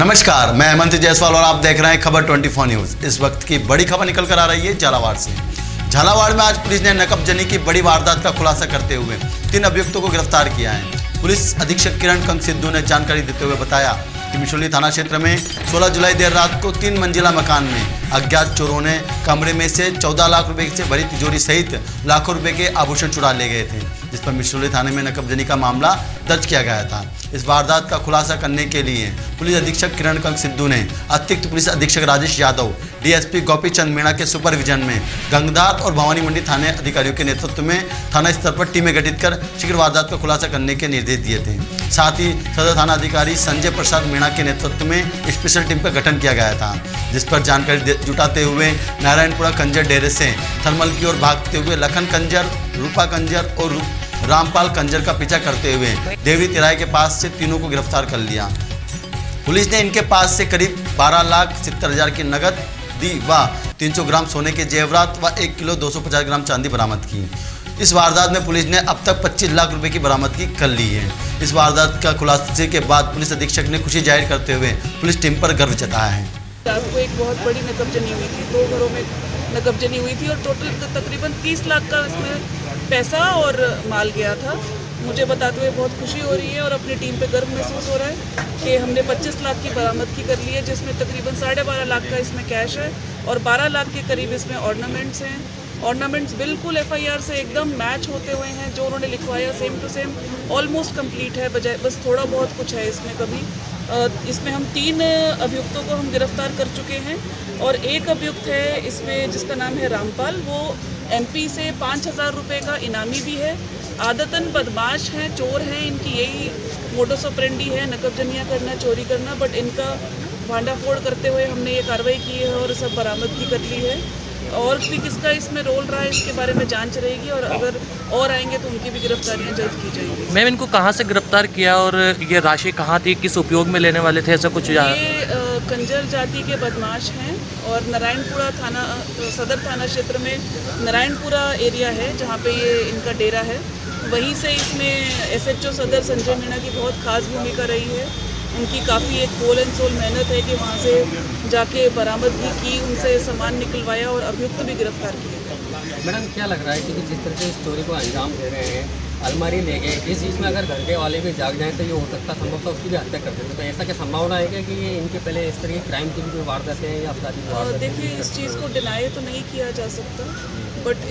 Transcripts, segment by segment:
नमस्कार, मैं हेमंत जायसवाल और आप देख रहे हैं खबर 24 न्यूज़। इस वक्त की बड़ी खबर निकल कर आ रही है झालावाड़ से। झालावाड़ में आज पुलिस ने नकबजनी की बड़ी वारदात का खुलासा करते हुए 3 अभियुक्तों को गिरफ्तार किया है। पुलिस अधीक्षक किरण कंग सिद्धू ने जानकारी देते हुए बताया कि मिशोली थाना क्षेत्र में 16 जुलाई देर रात को 3 मंजिला मकान में अज्ञात चोरों ने कमरे में से 14 लाख रुपए से भरी तिजोरी सहित लाखों रुपए के आभूषण चुरा ले गए थे, जिस पर मिशोली थाने में नकबजनी का मामला दर्ज किया गया था। इस वारदात का खुलासा करने के लिए पुलिस अधीक्षक किरण कंग सिद्धू ने अतिरिक्त पुलिस अधीक्षक राजेश यादव, डीएसपी गोपी चंद मीणा के सुपरविजन में गंगदार और भवानी मंडी थाने अधिकारियों के नेतृत्व में थाना स्तर पर टीमें गठित कर शीघ्र वारदात का खुलासा करने के निर्देश दिए थे। साथ ही सदर थाना अधिकारी संजय प्रसाद मीणा के नेतृत्व में स्पेशल टीम का गठन किया गया था, जिस पर जानकारी जुटाते हुए नारायणपुरा कंजर डेरे से थर्मल की ओर भागते हुए लखन कंजर, रूपा कंजर और रामपाल कंजर का पीछा करते हुए देवरी तिराहे के पास से तीनों को गिरफ्तार कर लिया। पुलिस ने इनके पास से करीब 12,70,000 की नकद दी व 300 ग्राम सोने के जेवरात व 1 किलो 250 ग्राम चांदी बरामद की। इस वारदात में पुलिस ने अब तक 25 लाख रुपए की बरामदगी कर ली है। इस वारदात का खुलासे के बाद पुलिस अधीक्षक ने खुशी जाहिर करते हुए पुलिस टीम पर गर्व जताया है। रात को एक बहुत बड़ी नकबजनी हुई थी, 2 घरों में नकबजनी हुई थी और टोटल तकरीबन 30 लाख का इसमें पैसा और माल गया था। मुझे बताते हुए बहुत खुशी हो रही है और अपनी टीम पे गर्व महसूस हो रहा है कि हमने 25 लाख की बरामदगी कर ली है, जिसमें तकरीबन 12.5 लाख का इसमें कैश है और 12 लाख के करीब इसमें ऑर्नामेंट्स हैं। ऑर्नामेंट्स बिल्कुल एफआईआर से एकदम मैच होते हुए हैं, जो उन्होंने लिखवाया same to same almost complete है, बजाय बस थोड़ा बहुत कुछ है इसमें कभी। इसमें हम 3 अभियुक्तों को हम गिरफ्तार कर चुके हैं और एक अभियुक्त है इसमें जिसका नाम है रामपाल, वो एमपी से 5,000 रुपये का इनामी भी है। आदतन बदमाश हैं, चोर हैं, इनकी यही मोडस ऑपरेंडी है, नकबजनियाँ करना, चोरी करना, बट इनका भांडाफोड़ करते हुए हमने ये कार्रवाई की है और सब बरामदगी कर ली है। और भी किसका इसमें रोल रहा है इसके बारे में जांच रहेगी और अगर और आएंगे तो उनकी भी गिरफ्तारियां जल्द की जाएंगी। मैम, इनको कहां से गिरफ्तार किया और ये राशि कहां थी, किस उपयोग में लेने वाले थे, ऐसा कुछ? ये कंजर जाति के बदमाश हैं और नारायणपुरा थाना, सदर थाना क्षेत्र में नारायणपुरा एरिया है जहाँ पे ये इनका डेरा है। वहीं से इसमें एसएचओ सदर संजय मीणा की बहुत खास भूमिका रही है। उनकी काफ़ी एक होल एंड सोल मेहनत है कि वहाँ से जाके बरामदगी की, उनसे सामान निकलवाया और अभियुक्त भी गिरफ्तार किए। मैडम, क्या लग रहा है कि जिस तरह से इस चोरी को अंजाम दे रहे हैं, अलमारी ले गए, इस चीज़ में अगर घर के वाले भी जाग जाएँ तो ये हो सकता संभवतः उसकी भी हत्या कर देते, तो ऐसा क्या संभावना है क्या कि ये इनके पहले इस तरह की क्राइम की भी वारदातें हैं या अपराधी? देखिए, इस चीज़ को डिनाई तो नहीं किया जा सकता, बट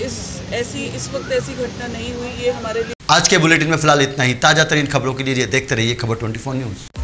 इस वक्त ऐसी घटना नहीं हुई। ये हमारे लिए आज के बुलेटिन में फिलहाल इतना ही। ताज़ा तरीन खबरों के लिए देखते रहिए खबर 24 न्यूज़।